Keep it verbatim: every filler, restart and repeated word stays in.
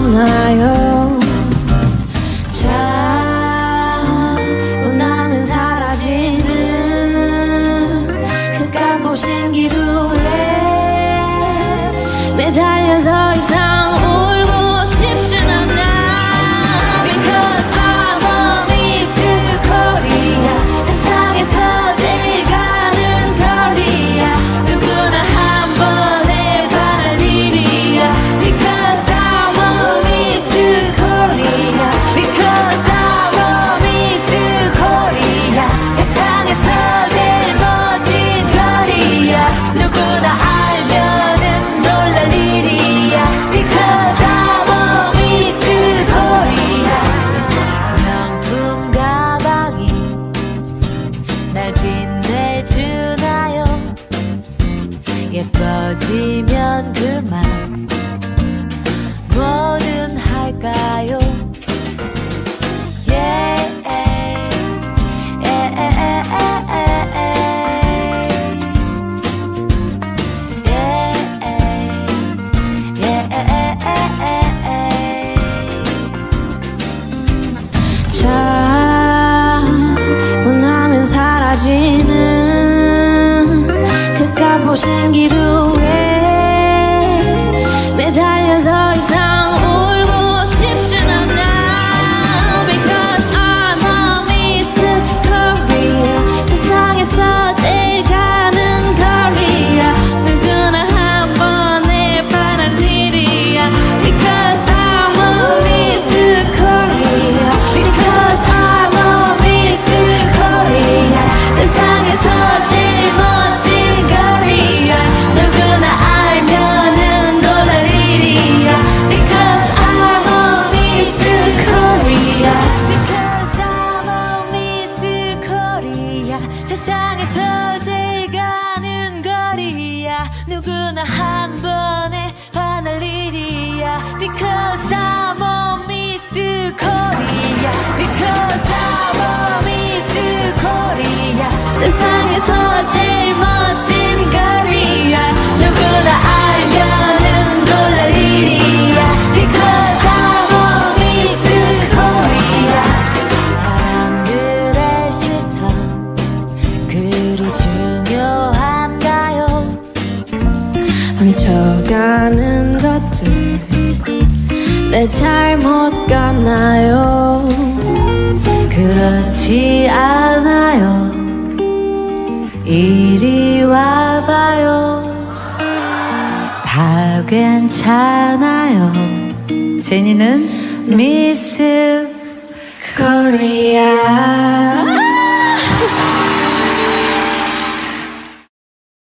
없나요? 자고 나면 사라지는 그 깜보 신기루에 매달려 더 이상 울고 싶진 않아. Because I'm a Miss Korea. 세상에서 제일 가는 거리야. 누구나 한 번에 반할 일이야. Because I'm a Miss Korea. Because I'm a Miss Korea. 세상에서 제일 멋진 거리야. 누구나 알면은 놀랄 일이야. Because I'm a Miss Korea. 명품 가방이 날 빛내주나요? 예뻐지면 그만 뭐든 할까요? Yeah. 자고 나면 사라지는 그 깜보 신기루에 매달려 더 이상 울고 싶진 않아. Because I'm a Miss Korea. 세상에서 제일 가는 거리야. 누구나 한 번에 반할 일이야. Because I'm a Miss Korea. Because I'm a Miss Korea. 세상에서 제일 멋진 거리야. 누구나 알면은 놀랄 일이야. Because I'm a Miss Korea. Because I'm a Miss Korea. 세상에서 제일 가는 거리야. 누구나 한 번에 반할 일이야. Because I'm a Miss Korea. Because I'm a Miss Korea. 세상에서 제일 멋진 거리야. 누구나 알면은 놀랄 일이야. Because I'm a Miss Korea. 사람들의 시선 그리 중요한가요? 훔쳐가는 것들 내 잘못 같나요? 그렇지 않아요. 이리 와봐요. 다 괜찮아요. 제니는 미스 코리아.